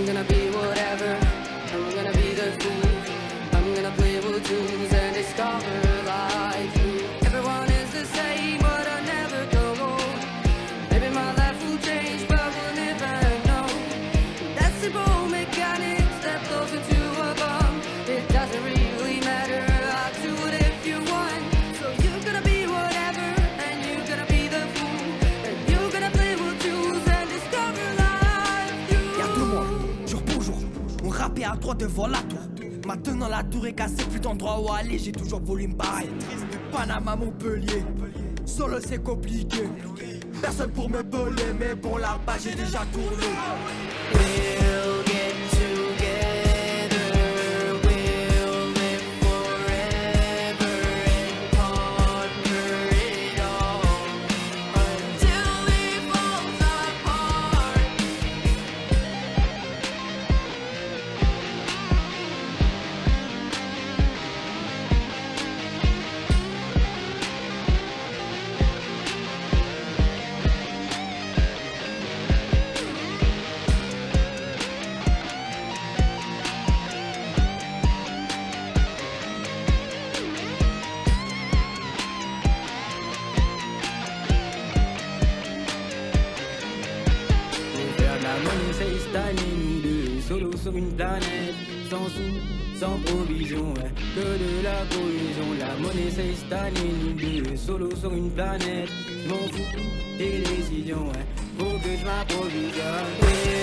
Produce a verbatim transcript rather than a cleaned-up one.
I'm gonna be whatever, I'm gonna be the fool. I'm gonna play with tools and discover life. Everyone is the same, but I never go home. Maybe my life will change, but we'll never know. That's the simple mechanics that flows into a bomb. It doesn't really matter, I'll do it if you want. So you're gonna be whatever, and you're gonna be the fool. And you're gonna play with tools and discover life. Y'a deux mois, jour pour jour, on rappait à droite devant la tour. Maintenant la tour est cassée, plus d'endroit où aller, j'ai toujours voulu me barrer. Triste de Panama, Montpellier, solo c'est compliqué. Personne pour me voler, mais bon là-bas j'ai déjà tourné. We'll get together, we'll live forever and conquer it all until we fall apart. La monnaie c'est cette année, nous deux, solo sur une planète, sans sous, sans provision, ouais, que de la cohésion. La monnaie c'est cette année, nous deux, solo sur une planète, je m'en fous des décisions, ouais, faut que je m'approvisionne.